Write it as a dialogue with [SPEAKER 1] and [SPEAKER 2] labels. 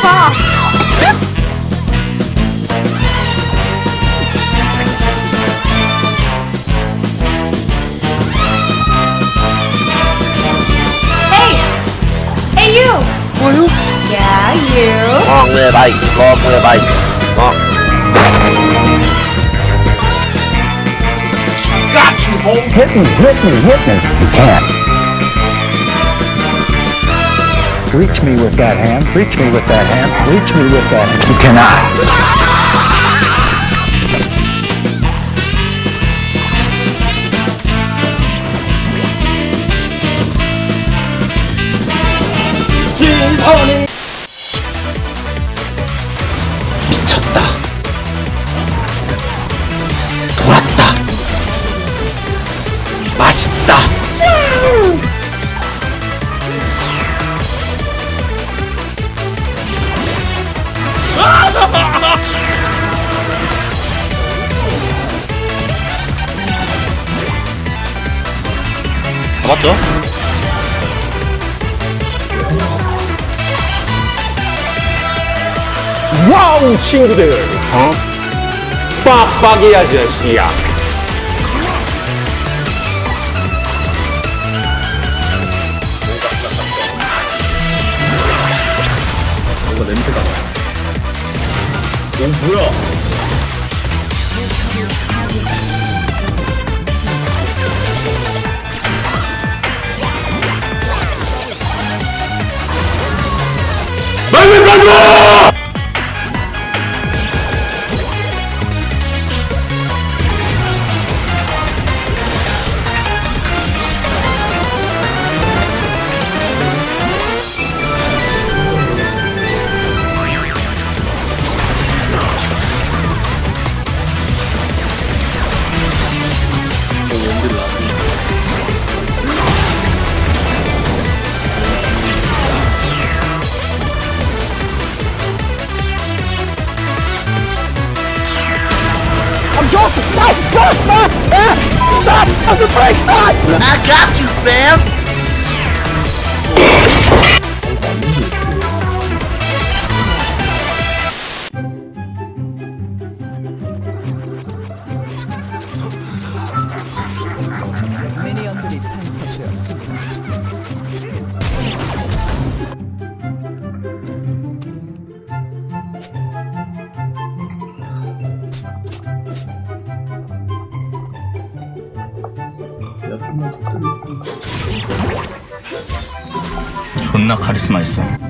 [SPEAKER 1] 봐. Hey you.
[SPEAKER 2] Who are you?
[SPEAKER 1] Yeah, you.
[SPEAKER 3] Long live ice, long live ice. Long.
[SPEAKER 2] Got you, home.
[SPEAKER 4] Hit me, hit me, hit me. You can't. Reach me with that hand. Reach me with that hand. Reach me with that hand. You cannot.
[SPEAKER 3] 미쳤다. 돌았다. 맛있다. 잡았죠?
[SPEAKER 5] 와우 친구들 빡빡이 아저씨야.
[SPEAKER 2] 뭔가 냄새가 나. 오, 뭐야? 빨리 가자!
[SPEAKER 4] I'm joking. Stop! Stop! Stop! Stop! I'm the brake! Stop!
[SPEAKER 3] I got you, fam.
[SPEAKER 6] 미니언들이 상속되었습니다.
[SPEAKER 7] 존나 카리스마 있어.